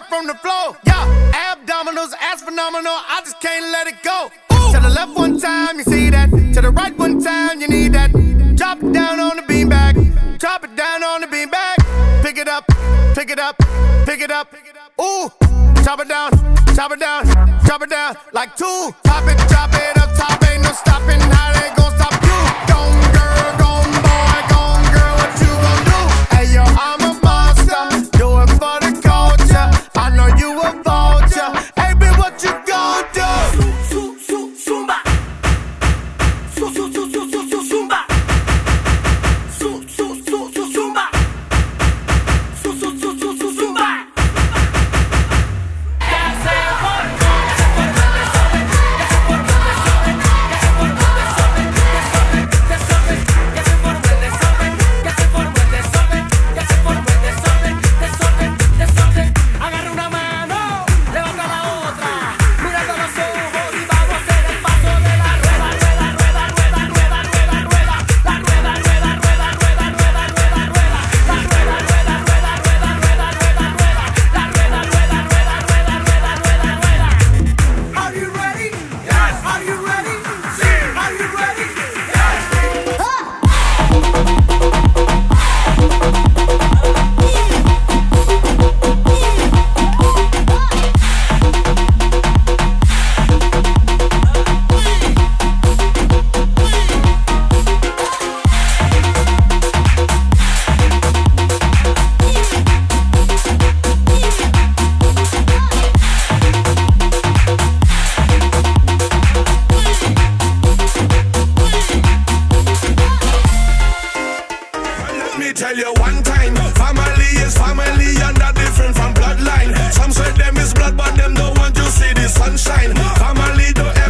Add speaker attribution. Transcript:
Speaker 1: up from the floor. Yeah, abdominals, ass phenomenal, I just can't let it go. To the left one time, you see that. To the right one time, you need that. Drop it down on the beanbag. Drop it down on the beanbag. Pick it up, pick it up, pick it up. Ooh, chop it down, chop it down, chop it down like two. Top it, drop it up top, ain't no stopping. How they gon' stop you? Gone girl, gone boy, gone girl, what you gon' do? Hey yo, I'm a monster, do it for the culture. I know you a vulture. Hey bitch, what you gon' do?
Speaker 2: Zumba. Zumba. Zumba. Zumba.
Speaker 3: Tell you one time, family is family and they're different from bloodline. Some say them is blood, but them don't want to see the sunshine. Family don't